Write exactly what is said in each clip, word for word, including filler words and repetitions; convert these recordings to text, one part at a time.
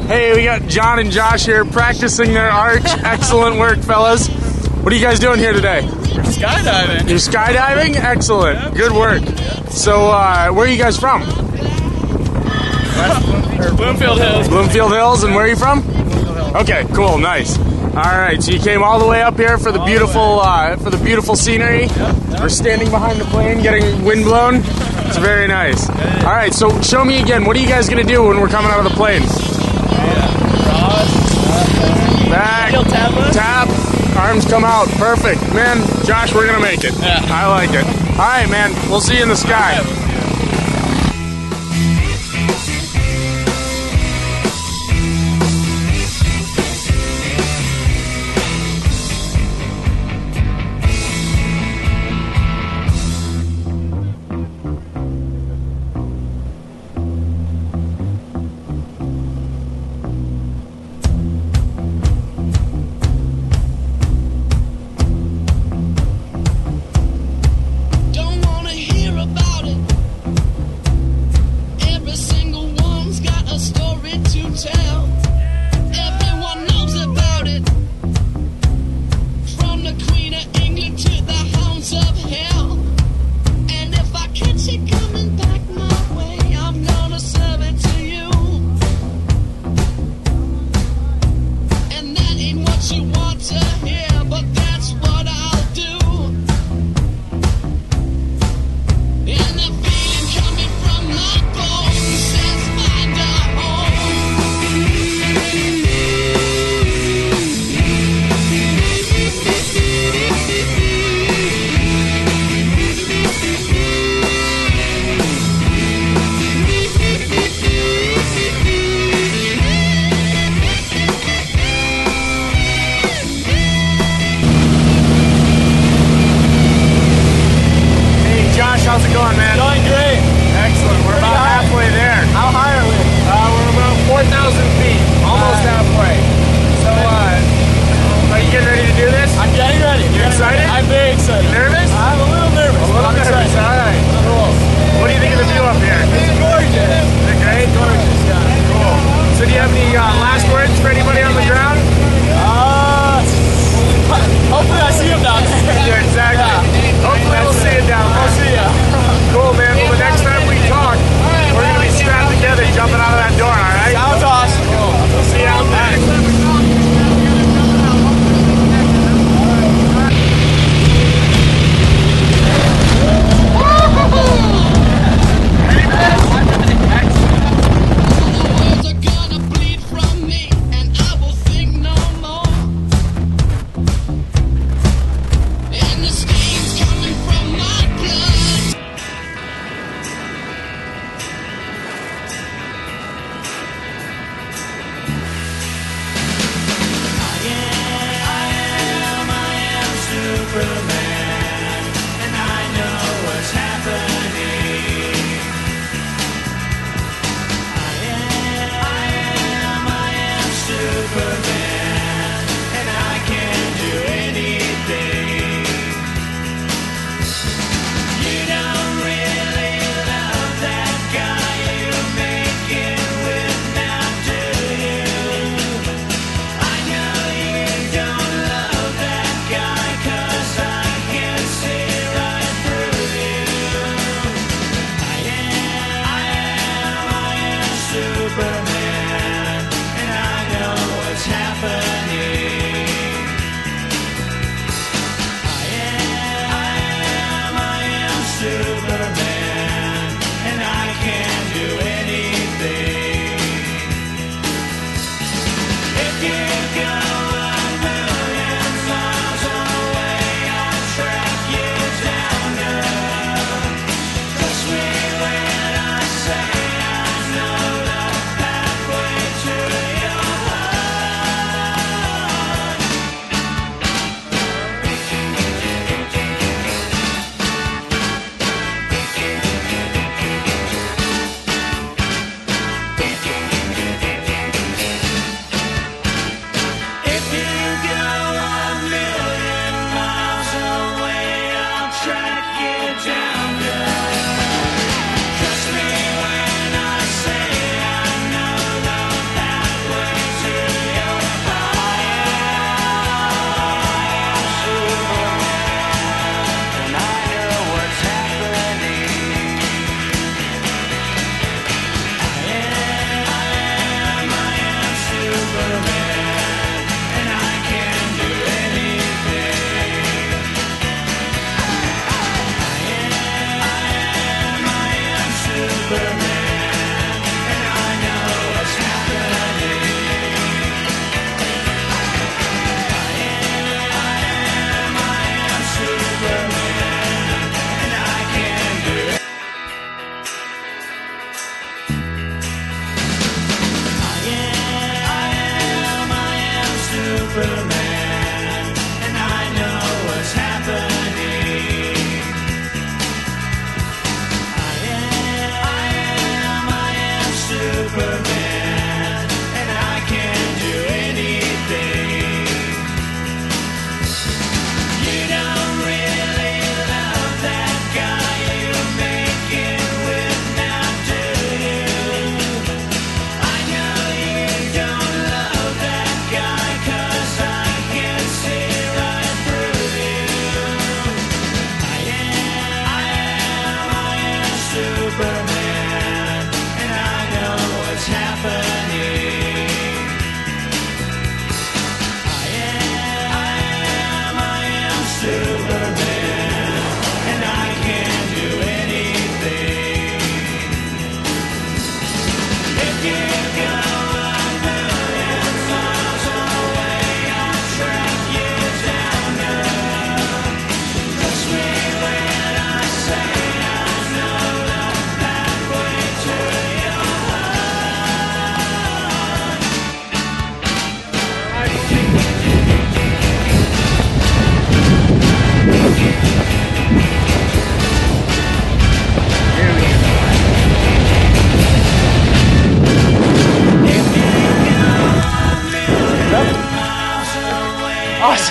Hey, we got John and Josh here practicing their arch. Excellent work, fellas. What are you guys doing here today? We're skydiving. You're skydiving? Excellent. Yep. Good work. Yep. So, uh, where are you guys from? West, Bloomfield Hills. Bloomfield Hills, and where are you from? Okay, cool, nice. All right, so you came all the way up here for the all beautiful, the uh, for the beautiful scenery. Yep, yep. We're standing behind the plane, getting wind blown. It's very nice. All right, so show me again. What are you guys gonna do when we're coming out of the plane? Back, tap, arms come out. Perfect, man. Josh, we're gonna make it. Yeah. I like it. All right, man. We'll see you in the sky. How's it going, man? Going great. Excellent. We're about halfway there. How high are we? Uh, we're about four thousand feet. Almost uh, halfway. So, uh, are you getting ready to do this? I'm getting ready. You excited? Ready. I'm very excited. You nervous? I'm a little nervous. A little I'm nervous. excited. All right. Cool. What do you think of the view up here? It's gorgeous. Is it great? It's gorgeous, yeah. Cool. So, do you have any uh, last words for anybody on the ground? Uh, hopefully I see him down there. Yeah, exactly. Yeah. Hopefully we'll see it down there. I'll see ya. Cool, man. Well, the next time we talk, we're going to be strapped together jumping out of that door, all right? Sounds awesome. Cool. We'll see you out there.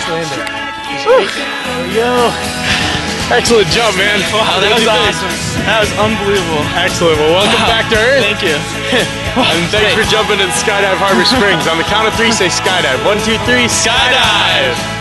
landing. There we go. Excellent jump, man. Wow, that was awesome. That was unbelievable. Excellent. Well, welcome Wow. back to Earth. Thank you. And thanks for jumping at Skydive Harbor Springs. On the count of three, say skydive. One, two, three, skydive!